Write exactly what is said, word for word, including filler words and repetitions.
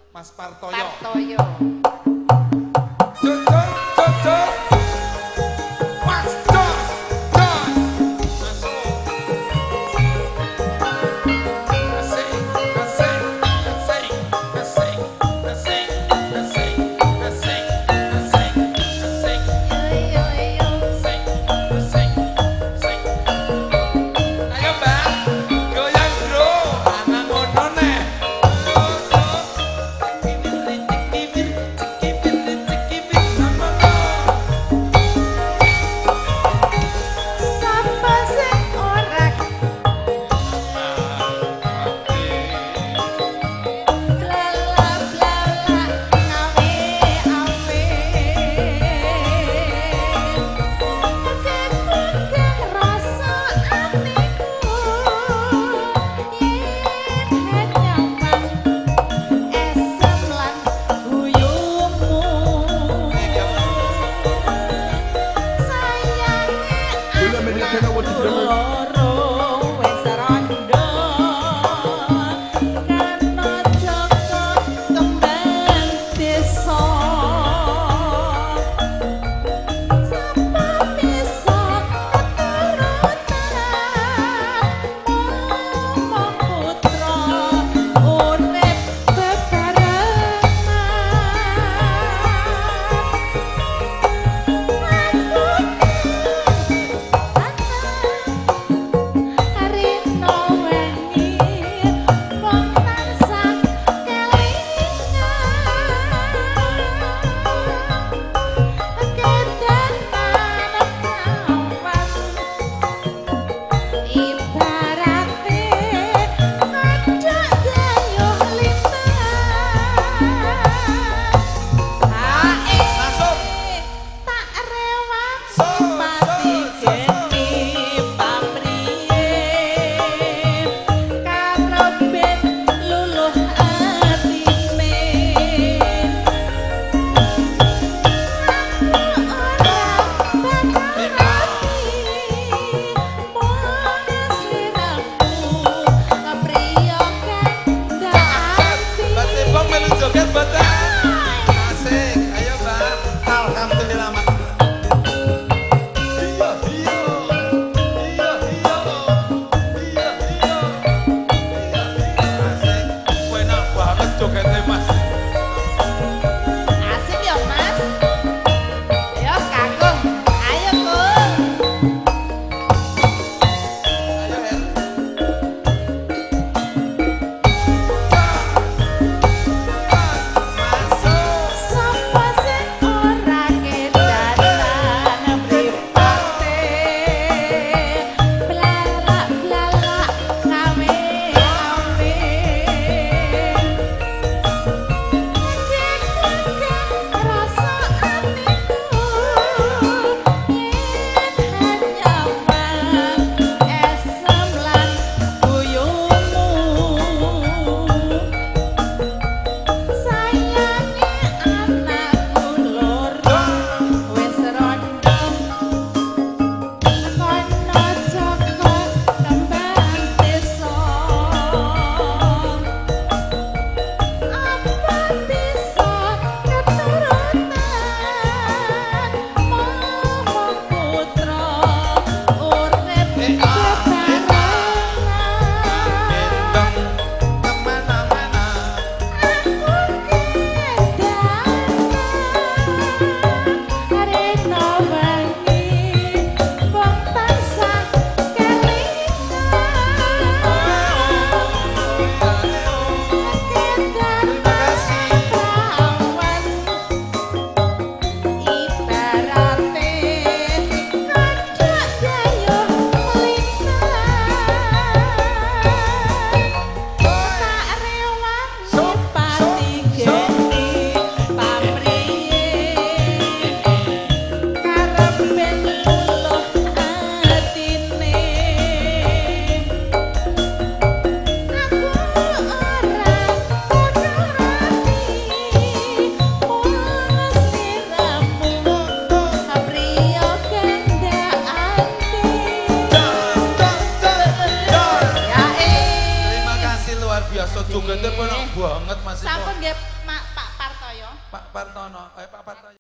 Mas Partoyo. Partoyo. Jojo, Jojo. Mas Jos, Jos. Masuk. Asik, asik, asik, asik, asik, asik, asik, asik, asik. Yo yo yo. Asik, asik, asik. Ayo Mbak, goyang bro. Anak ngono neh. Jojo. Cekibir, cekibir, cekibir. luar biasa jogetnya penak banget Mas Iko. Sampun nggih Pak Partoyo. Pak Partono, eh Pak Partono.